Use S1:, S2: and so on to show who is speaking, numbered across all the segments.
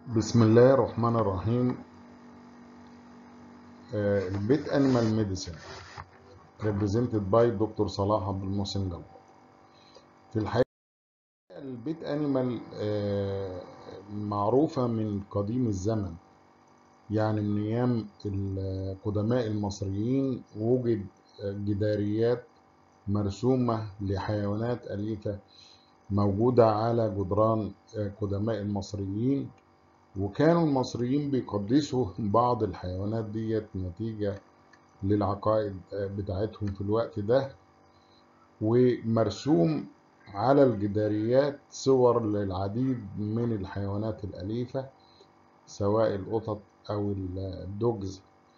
S1: بسم الله الرحمن الرحيم. البيت انيمال ميديسين represented by دكتور صلاح عبد المحسن جلال. في الحقيقة البيت انيمال معروفة من قديم الزمن، يعني من ايام القدماء المصريين وجد جداريات مرسومة لحيوانات أليفة موجودة على جدران قدماء المصريين، وكانوا المصريين بيقدسوا بعض الحيوانات ديت نتيجة للعقائد بتاعتهم في الوقت ده. ومرسوم على الجداريات صور للعديد من الحيوانات الأليفة سواء القطط أو الدوجز.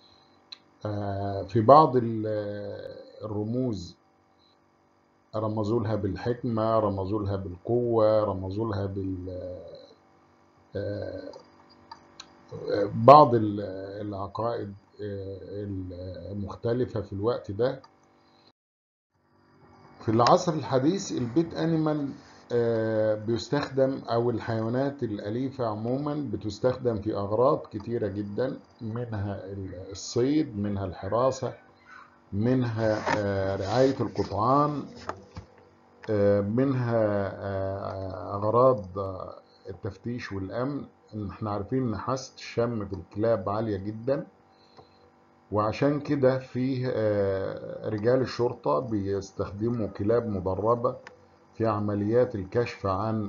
S1: في بعض الرموز رمزوا لها بالحكمة، رمزوا لها بالقوة، رمزوا لها بعض العقائد المختلفة في الوقت ده. في العصر الحديث البيت انيمال بيستخدم، او الحيوانات الاليفه عموما بتستخدم في اغراض كتيره جدا، منها الصيد، منها الحراسه، منها رعايه القطعان، منها اغراض التفتيش والامن. احنا عارفين ان حاسه الشم في الكلاب عاليه جدا، وعشان كده فيه رجال الشرطة بيستخدموا كلاب مدربة في عمليات الكشف عن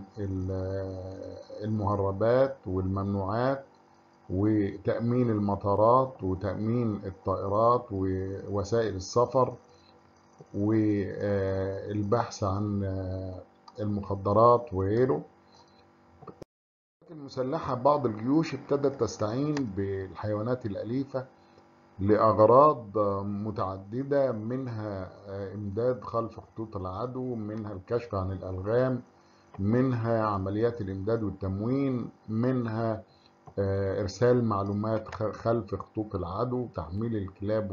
S1: المهربات والممنوعات، وتأمين المطارات وتأمين الطائرات ووسائل السفر، والبحث عن المخدرات وغيره. المسلحة بعض الجيوش ابتدت تستعين بالحيوانات الأليفة لأغراض متعددة، منها إمداد خلف خطوط العدو، منها الكشف عن الألغام، منها عمليات الإمداد والتموين، منها إرسال معلومات خلف خطوط العدو، تحميل الكلاب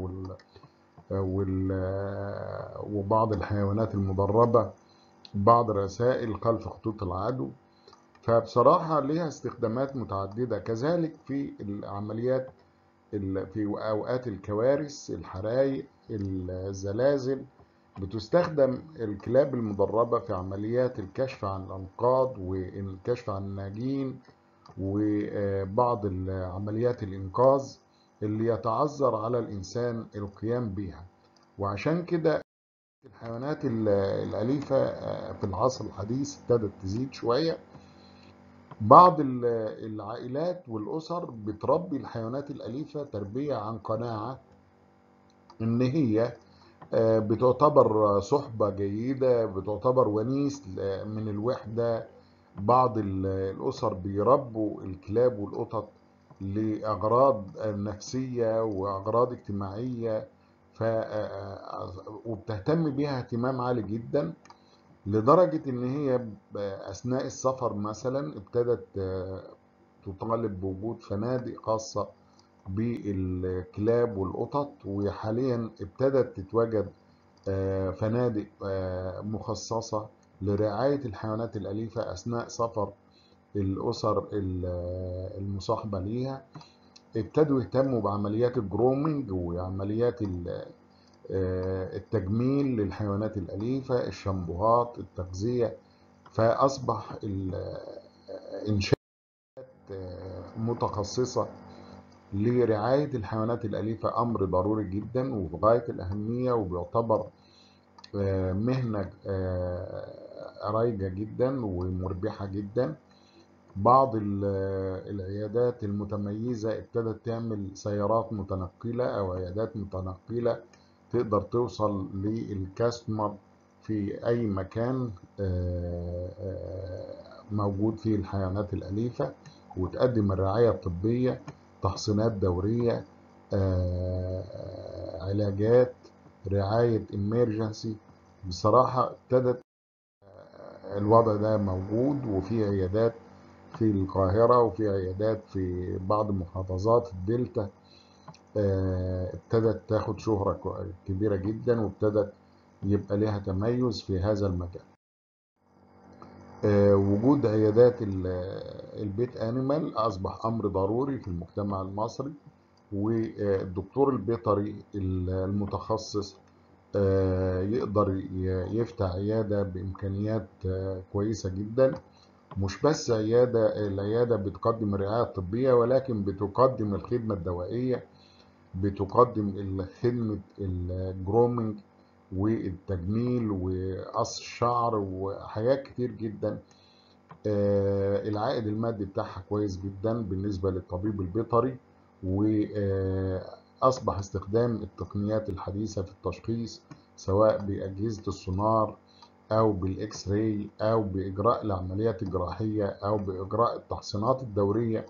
S1: وبعض الحيوانات المدربة بعض الرسائل خلف خطوط العدو. فبصراحة ليها استخدامات متعددة. كذلك في العمليات في أوقات الكوارث، الحرائق، الزلازل، بتستخدم الكلاب المدربة في عمليات الكشف عن الأنقاض والكشف عن الناجين، وبعض عمليات الإنقاذ اللي يتعذر على الإنسان القيام بها. وعشان كده الحيوانات الأليفة في العصر الحديث ابتدت تزيد شوية. بعض العائلات والأسر بتربي الحيوانات الأليفة تربية عن قناعة إن هي بتعتبر صحبة جيدة، بتعتبر ونيس من الوحدة. بعض الأسر بيربوا الكلاب والقطط لأغراض نفسية وأغراض اجتماعية، وبتهتم بيها اهتمام عالي جدا، لدرجة إن هي أثناء السفر مثلا ابتدت تطالب بوجود فنادق خاصة بالكلاب والقطط. وحاليا ابتدت تتواجد فنادق مخصصة لرعاية الحيوانات الأليفة أثناء سفر الأسر المصاحبة ليها. ابتدوا يهتموا بعمليات الجرومينج وعمليات التجميل للحيوانات الأليفة، الشامبوهات، التغذية. فأصبح إنشاء متخصصة لرعاية الحيوانات الأليفة أمر ضروري جدا وفي غاية الأهمية، وبيعتبر مهنة رايجة جدا ومربحة جدا. بعض العيادات المتميزة ابتدت تعمل سيارات متنقلة أو عيادات متنقلة تقدر توصل للكاستمر في أي مكان موجود فيه الحيوانات الأليفة، وتقدم الرعاية الطبية، تحصينات دورية، علاجات، رعاية إميرجنسي. بصراحة ابتدت الوضع ده موجود، وفي عيادات في القاهرة وفي عيادات في بعض محافظات الدلتا ابتدت تاخد شهرة كبيرة جدا، وابتدت يبقى لها تميز في هذا المجال. وجود عيادات البيت انيمال اصبح امر ضروري في المجتمع المصري، والدكتور البيطري المتخصص يقدر يفتح عيادة بإمكانيات كويسة جدا. مش بس العيادة بتقدم الرعاية الطبية، ولكن بتقدم الخدمة الدوائية، بتقدم خدمة الجرومينج والتجميل وقص الشعر وحاجات كتير جدا. العائد المادي بتاعها كويس جدا بالنسبة للطبيب البيطري، وأصبح استخدام التقنيات الحديثة في التشخيص سواء بأجهزة السونار أو بالإكس راي أو بإجراء العمليات الجراحية أو بإجراء التحصينات الدورية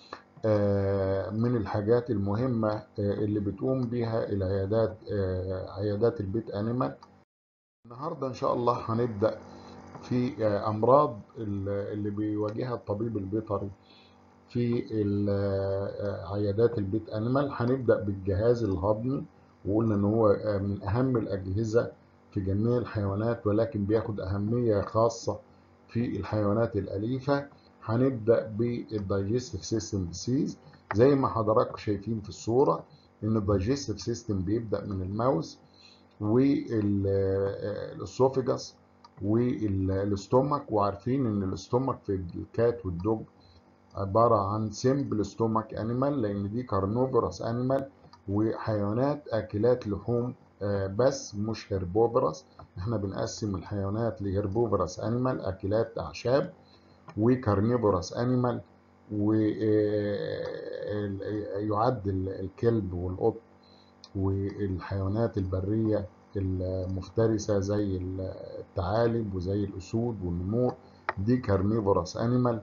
S1: من الحاجات المهمة اللي بتقوم بها العيادات، عيادات البيت أنيمال. النهاردة إن شاء الله هنبدأ في أمراض اللي بيواجهها الطبيب البيطري في عيادات البيت أنيمال. هنبدأ بالجهاز الهضمي، وقلنا إن هو من أهم الأجهزة في جميع الحيوانات، ولكن بياخد أهمية خاصة في الحيوانات الأليفة. هنبدأ بالدايجستيف سيستم ديسيز. زي ما حضراتكم شايفين في الصورة إن الدايجستيف سيستم بيبدأ من الماوس والاسوفيجاس والاستومك، وعارفين ان الاستومك في الكات والدوج عبارة عن سيمبل ستومك انيمال، لان دي كارنوفورس انيمال وحيوانات اكلات لحوم بس مش هيربوفرس. احنا بنقسم الحيوانات لهيربوفرس انيمال اكلات اعشاب، وكارنيفورس انيمال، ويعد الكلب والقط والحيوانات البرية المفترسة زي الثعالب وزي الأسود والنمور، دي كارنيفورس أنيمال.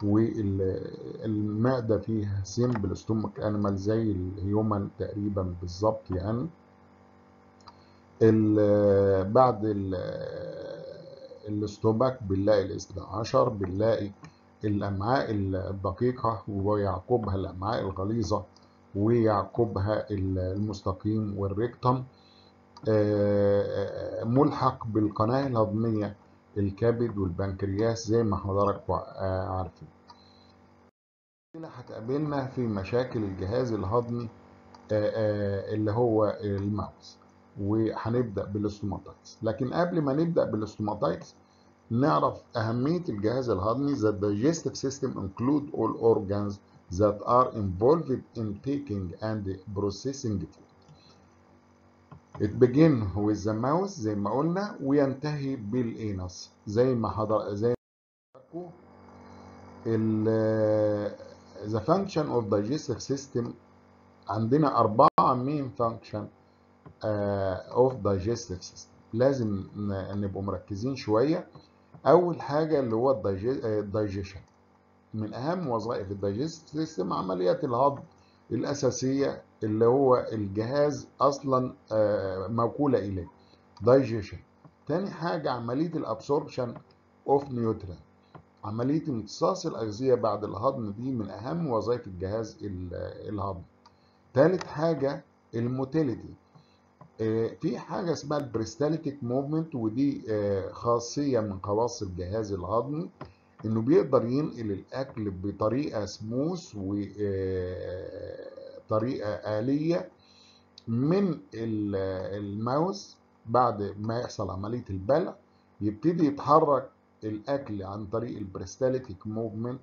S1: والمعدة فيها سيمبل ستومك أنيمال زي الهيومن تقريبا بالظبط يعني. بعد الاستومك بنلاقي الاثنى عشر، بنلاقي الأمعاء الدقيقة ويعقبها الأمعاء الغليظة ويعقبها المستقيم والريكتم. ملحق بالقناة الهضمية الكبد والبنكرياس زي ما حضراتكم عارفين. هتقابلنا في مشاكل الجهاز الهضمي اللي هو الماوس، وهنبدأ بالاستوماتايتس. لكن قبل ما نبدأ بالاستوماتايتس نعرف أهمية الجهاز الهضمي. The digestive system include all organs that are involved in taking and processing food. It begin with the mouth زي ما قلنا، وينتهي بالانس زي ما حضر the function of digestive system. عندنا 4 main function of digestive system لازم نبقوا مركزين شوية. أول حاجة اللي هو الدايجيشن. من أهم وظائف الدايجستيف سيستم عمليات الهضم الأساسية اللي هو الجهاز أصلا موكولة إليه، دايجيشن. تاني حاجة عملية الابسوربشن اوف نيوترين، عملية امتصاص الأغذية بعد الهضم، دي من أهم وظائف الجهاز الهضمي. تالت حاجة الموتيليتي. في حاجة اسمها البريستالتيك موفمنت، ودي خاصية من خواص الجهاز الهضمي، انه بيقدر ينقل الاكل بطريقه سموث وطريقه آلية من الماوس. بعد ما يحصل عمليه البلع يبتدي يتحرك الاكل عن طريق البريستالتيك موفمنت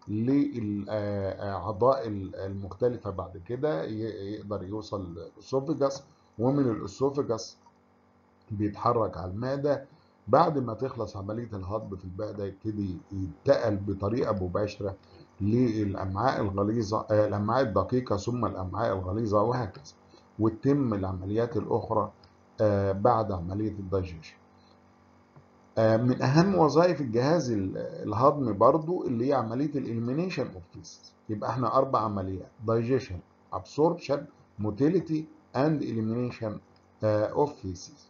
S1: للاعضاء المختلفه. بعد كده يقدر يوصل للاسوفجاس، ومن الاسوفجاس بيتحرك على المعده. بعد ما تخلص عملية الهضم في المعدة يبتدي ينتقل بطريقة مباشرة للأمعاء الغليظة، الأمعاء الدقيقة ثم الأمعاء الغليظة، وهكذا. وتتم العمليات الأخرى بعد عملية الدايجيشن. من أهم وظائف الجهاز الهضمي برضو اللي هي عملية الإليمينيشن أوف فيسز. يبقى احنا 4 عمليات: دايجيشن، أبسوربشن، موتيليتي، أند إليمينيشن أوف فيسز.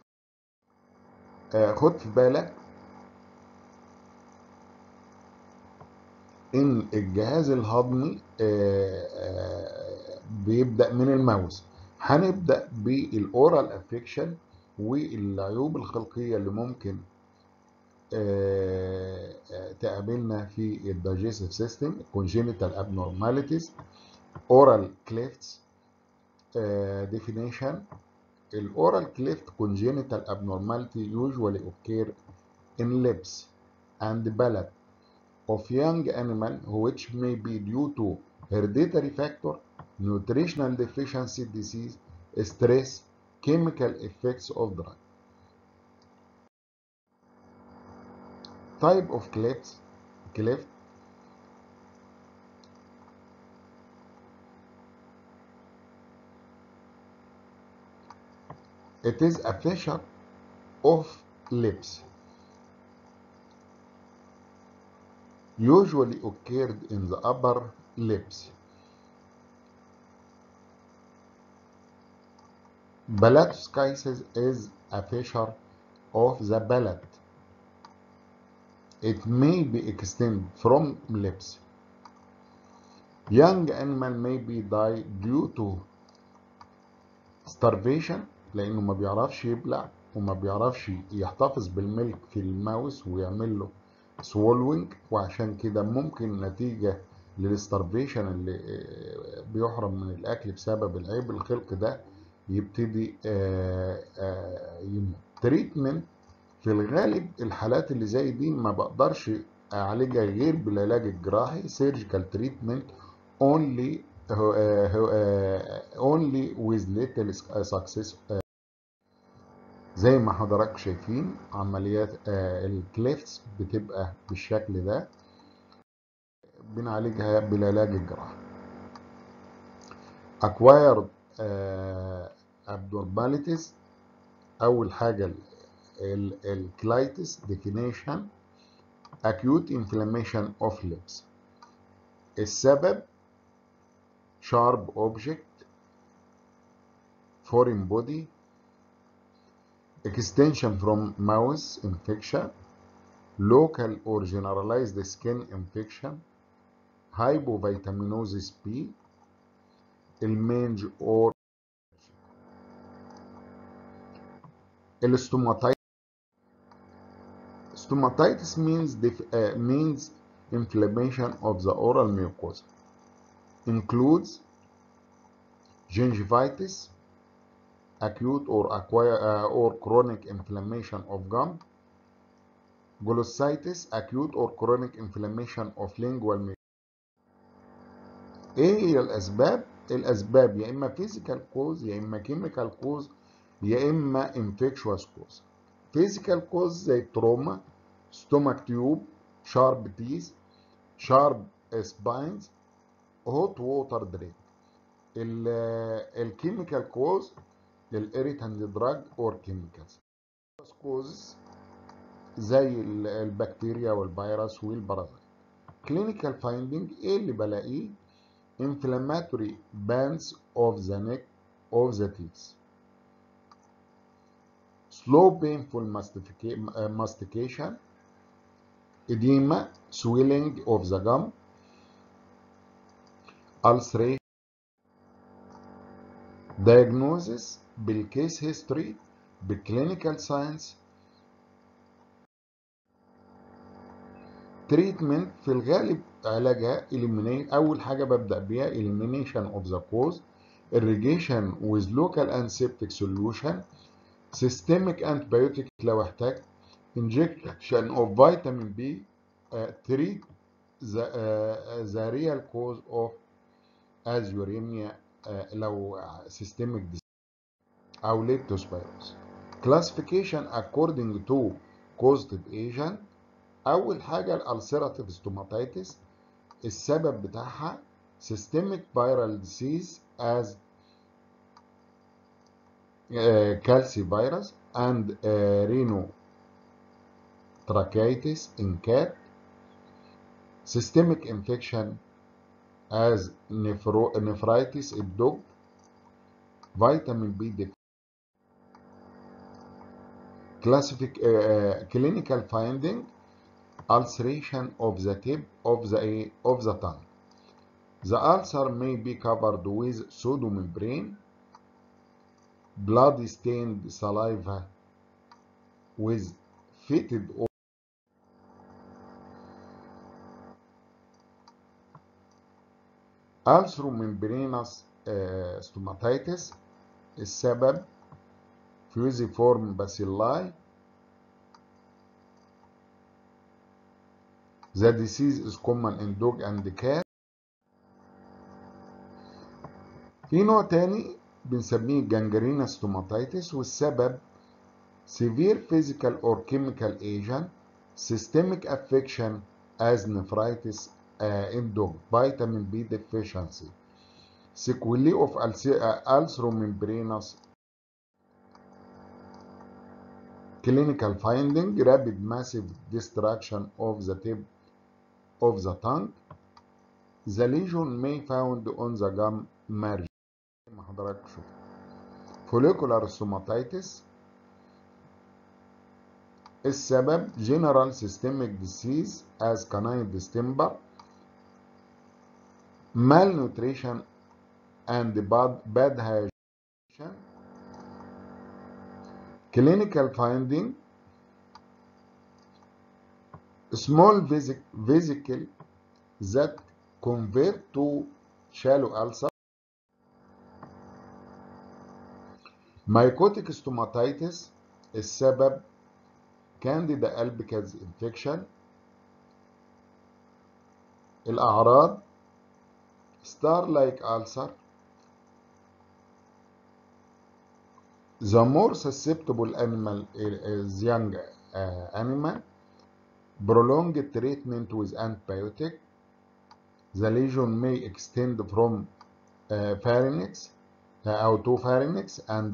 S1: خد في بالك ان الجهاز الهضمي بيبدأ من الماوس. هنبدأ بالاورال افكشن والعيوب الخلقية اللي ممكن تقابلنا في الدايجستيف سيستم: congenital abnormalities, oral clefts. definition: oral cleft congenital abnormality usually occur in lips and palate of young animal, which may be due to hereditary factor, nutritional deficiency disease, stress, chemical effects of drug. Type of cleft: it is a fissure of lips, usually occurred in the upper lips. Palatoschisis is a fissure of the palate. It may be extended from lips. Young animal may be die due to starvation، لأنه ما بيعرفش يبلع وما بيعرفش يحتفظ بالملك في الماوس ويعمل له swallowing، وعشان كده ممكن نتيجة للستارفيشن اللي بيحرم من الأكل بسبب العيب الخلق ده يبتدي يموت. تريتمنت: في الغالب الحالات اللي زي دي ما بقدرش أعالجها غير بالعلاج الجراحي surgical treatment only with little success. زي ما حضراتكم شايفين عمليات الكليفتس بتبقى بالشكل ده، بنعالجها بالعلاج الجراحي. acquired abnormalities: أول حاجة الكلايتس. definition: acute inflammation of lips. السبب sharp object, foreign body, extension from mouth infection, local or generalized skin infection, hypovitaminosis B, المنج or الستوماتيتس. Stomatitis means inflammation of the oral mucosa. Includes gingivitis, acute or acquired or chronic inflammation of gum, glossitis, acute or chronic inflammation of lingual mucosa. ايه هي الاسباب؟ الاسباب يا اما physical cause يا اما chemical cause يا اما infectious cause. physical cause زي التروما، stomach tube, sharp teeth, sharp spines, hot water drain. الchemical cause irritant drug or chemicals. causes زي البكتيريا والفيروس والبرازيت. clinical finding ايه اللي بلاقيه؟ inflammatory bands of the neck of the teeth, slow painful mastication, edema, swelling of the gum, ulceration. diagnosis بالcase history بالclinical science. treatment في الغالب علاجها eliminate. أول حاجة ببدأ بيها elimination of the cause, irrigation with local antiseptic solution, systemic antibiotic لو احتاج, injection of vitamin B, treat the real cause of azuремia لو systemic disease أو leptospirosis. classification according to causative agent. أول حاجة الألسيراتيف ستوماتيتس، السبب بتاعها systemic viral disease as calcivirus and rhinotracheitis in cat, systemic infection as nephritis in dog, vitamin B clinical finding ulceration of the tip of the tongue. The ulcer may be covered with pseudomembrane, blood stained saliva with fetid ulceromembranous stomatitis. السبب fusiform bacilli. The disease is common in dog and cat. في نوع تاني بنسميه gangrena stomatitis، والسبب severe physical or chemical agent, systemic affection as nephritis in dog, vitamin B deficiency, sequelae of ulceromembranous. Clinical finding: rapid massive destruction of the tip of the tongue. The lesion may found on the gum margin. ما حضرتك شوف. follicular stomatitis. السبب general systemic disease as canine distemper, malnutrition and bad hydration. Clinical finding: small vesicle that convert to shallow ulcer. Mycotic stomatitis. السبب Candida albicans infection. الأعراض star-like ulcer. The more susceptible animal is young animal. Prolonged treatment with antibiotic. The lesion may extend from pharynx to pharynx and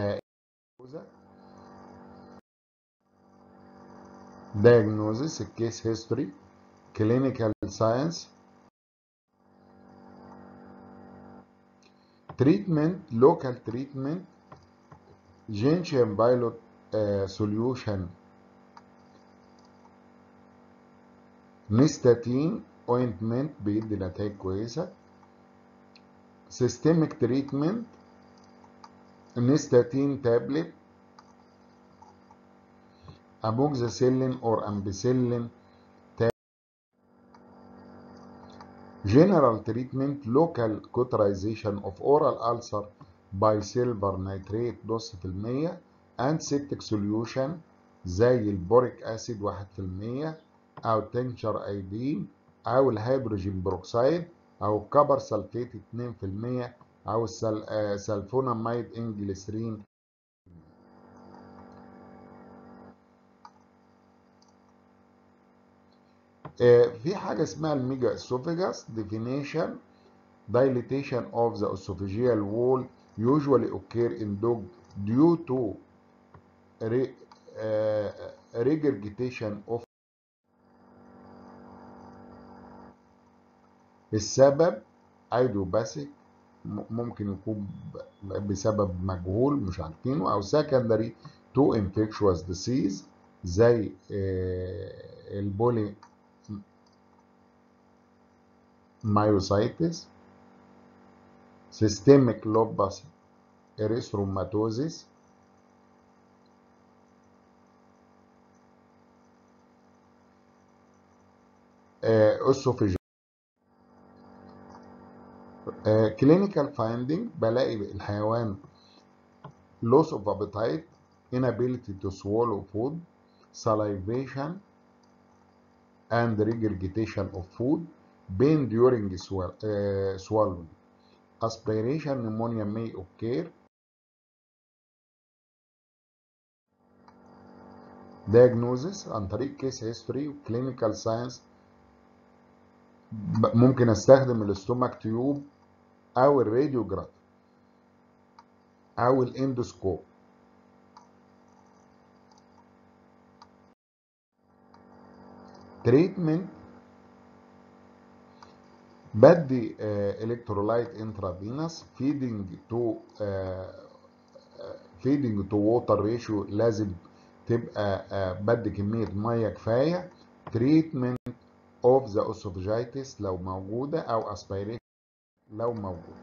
S1: diagnosis, case history, clinical science. Treatment: local treatment, gentian pilot solution, نيستاتين ointment بيدي نتائج كويسة. systemic treatment: نيستاتين tablet, amoxicillin or ampicillin tablet. General treatment: local cauterization of oral ulcer by silver nitrate %، antiseptic solution زي البوريك اسيد 1%، او تنشر ايدين، او الهيدروجين بروكسيد، او كبر سلفيت 2%، او السلفوناميد انجليسرين. في حاجه اسمها الميجا اسوفيجاس. definition: dilatation of the esophageal wall usually occur in dog due to regurgitation of. السبب ايديوباثيك، ممكن يكون بسبب مجهول مش عارفينه، او secondary to infectious disease زي البولي مايوسايتس، systemic lupus erythematosus. esophageal. clinical finding: بلاقي الحيوان loss of appetite, inability to swallow food, salivation and regurgitation of food, pain during swallowing, aspiration pneumonia may occur. diagnosis عن طريق case history و clinical science. ممكن استخدم الاستومك تيوب او الراديوجراف او الاندوسكوب. تريتمنت: بدي الكترولايت انترافينوس، فيدنج تو ووتر ريشيو، لازم تبقى بدي كميه ميه كفايه. تريتمنت اوف ذا اسوفجايتس لو موجوده، او اسبيريشن لو موجود.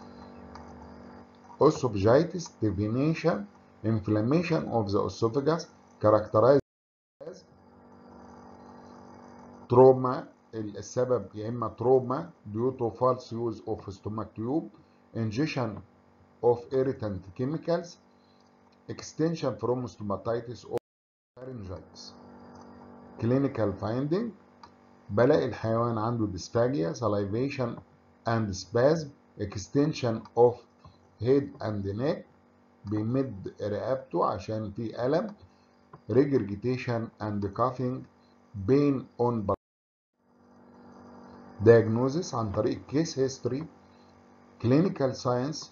S1: esophagitis definition: inflammation of the esophagus characterized as trauma السبب يا اما تروما due to false use of stomach tube, ingestion of irritant chemicals, extension from stomatitis or pharyngitis. clinical finding: بلاقي الحيوان عنده dysphagia, salivation and spasm, extension of head and neck، بيمد رقبته عشان في ألم، regurgitation and coughing، pain on body. diagnosis عن طريق case history، clinical science،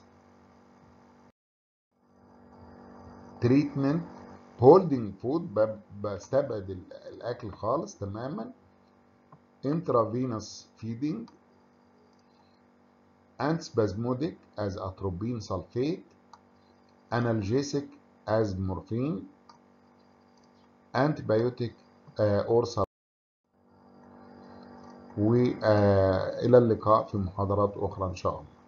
S1: treatment، holding food، بستبعد الأكل خالص تماما، intravenous feeding، antispasmodic as atropine sulfate، analgesic as morphine، antibiotic or وإلى اللقاء في محاضرات أخرى إن شاء الله.